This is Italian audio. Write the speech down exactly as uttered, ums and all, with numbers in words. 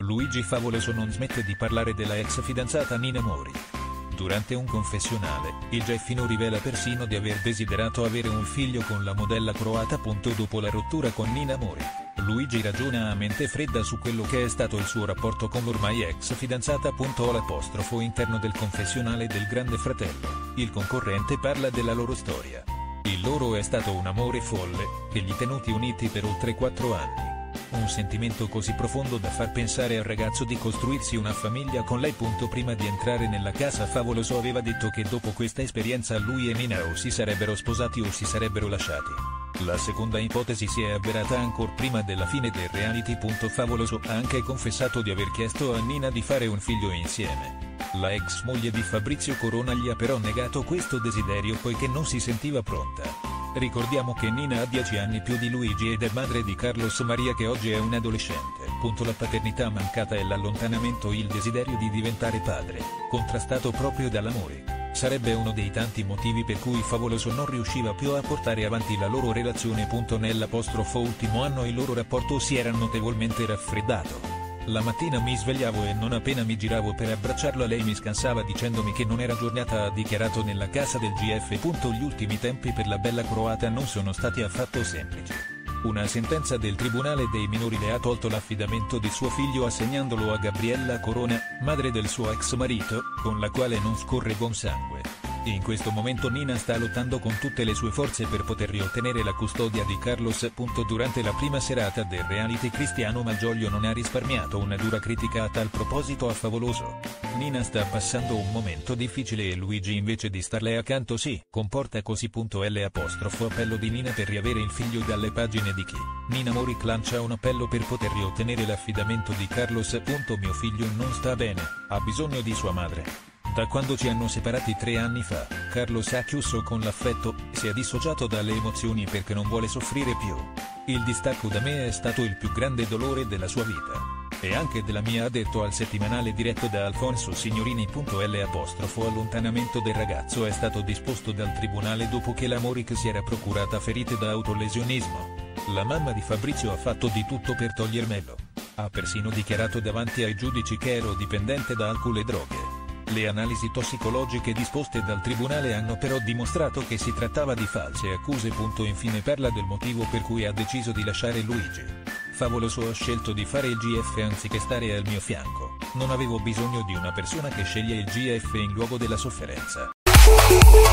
Luigi Favoloso non smette di parlare della ex fidanzata Nina Mori. Durante un confessionale, il Geffino rivela persino di aver desiderato avere un figlio con la modella croata. Dopo la rottura con Nina Mori, Luigi ragiona a mente fredda su quello che è stato il suo rapporto con l'ormai ex fidanzata. L'apostrofo interno del confessionale del Grande Fratello, il concorrente parla della loro storia. Il loro è stato un amore folle, che li tenuti uniti per oltre quattro anni. Un sentimento così profondo da far pensare al ragazzo di costruirsi una famiglia con lei. Prima di entrare nella casa, Favoloso aveva detto che dopo questa esperienza lui e Nina o si sarebbero sposati o si sarebbero lasciati. La seconda ipotesi si è avverata ancora prima della fine del reality. Favoloso ha anche confessato di aver chiesto a Nina di fare un figlio insieme. La ex moglie di Fabrizio Corona gli ha però negato questo desiderio poiché non si sentiva pronta. Ricordiamo che Nina ha dieci anni più di Luigi ed è madre di Carlos Maria, che oggi è un adolescente. La paternità mancata e l'allontanamento, il desiderio di diventare padre, contrastato proprio dall'amore, sarebbe uno dei tanti motivi per cui Favoloso non riusciva più a portare avanti la loro relazione. Nell'apostrofo ultimo anno il loro rapporto si era notevolmente raffreddato. La mattina mi svegliavo e non appena mi giravo per abbracciarla lei mi scansava dicendomi che non era giornata. Ha dichiarato nella casa del G F. Gli ultimi tempi per la bella croata non sono stati affatto semplici. Una sentenza del Tribunale dei minori le ha tolto l'affidamento di suo figlio assegnandolo a Gabriella Corona, madre del suo ex marito, con la quale non scorre buon sangue. In questo momento Nina sta lottando con tutte le sue forze per poter riottenere la custodia di Carlos. Durante la prima serata del reality, Cristiano Malgioglio non ha risparmiato una dura critica a tal proposito a Favoloso. Nina sta passando un momento difficile e Luigi, invece di starle accanto, si comporta così. L'apostrofo appello di Nina per riavere il figlio. Dalle pagine di Chi, Nina Mori lancia un appello per poter riottenere l'affidamento di Carlos. Mio figlio non sta bene, ha bisogno di sua madre. Da quando ci hanno separati tre anni fa, Carlos ha chiuso con l'affetto, si è dissociato dalle emozioni perché non vuole soffrire più. Il distacco da me è stato il più grande dolore della sua vita. E anche della mia, ha detto al settimanale diretto da Alfonso Signorini. L'apostrofo allontanamento del ragazzo è stato disposto dal tribunale dopo che la Mori si era procurata ferite da autolesionismo. La mamma di Fabrizio ha fatto di tutto per togliermelo. Ha persino dichiarato davanti ai giudici che ero dipendente da alcol e droghe. Le analisi tossicologiche disposte dal tribunale hanno però dimostrato che si trattava di false accuse. Infine parla del motivo per cui ha deciso di lasciare Luigi. Favoloso: ha scelto di fare il G F anziché stare al mio fianco. Non avevo bisogno di una persona che sceglie il G F in luogo della sofferenza.